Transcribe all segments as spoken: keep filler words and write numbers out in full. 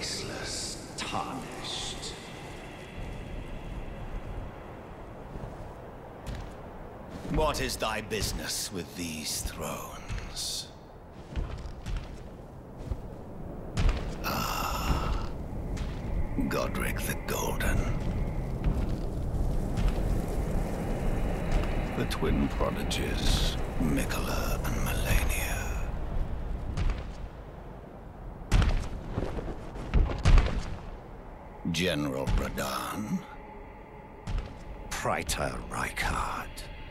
Graceless, tarnished. What is thy business with these thrones? Ah, Godric the Golden. The twin prodigies, Miquella and Malenia. General Radahn. Praetor Rykard.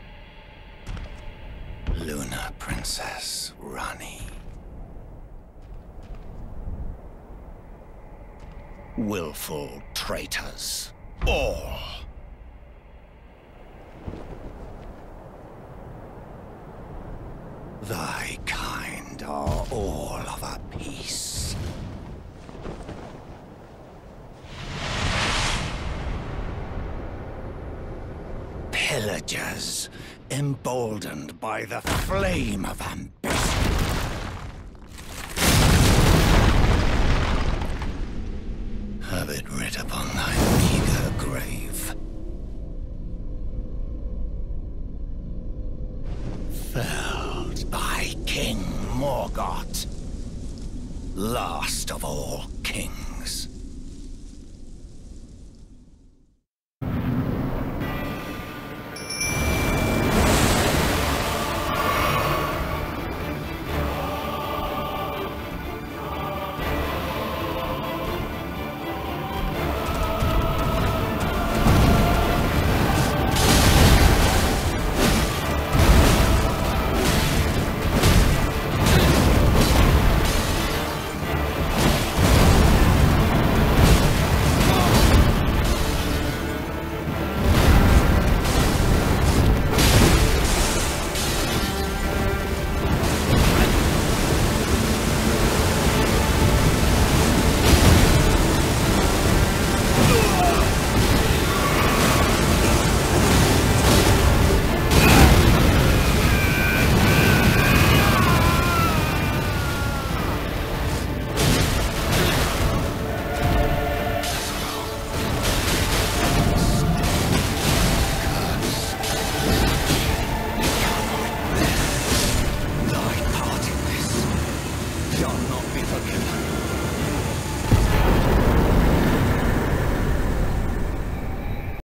Lunar Princess Ranni. Willful traitors, all. Thy kind are all of a piece. Pillagers, emboldened by the flame of ambition. Have it writ upon thy meager grave. Felled by King Morgott, last of all kings.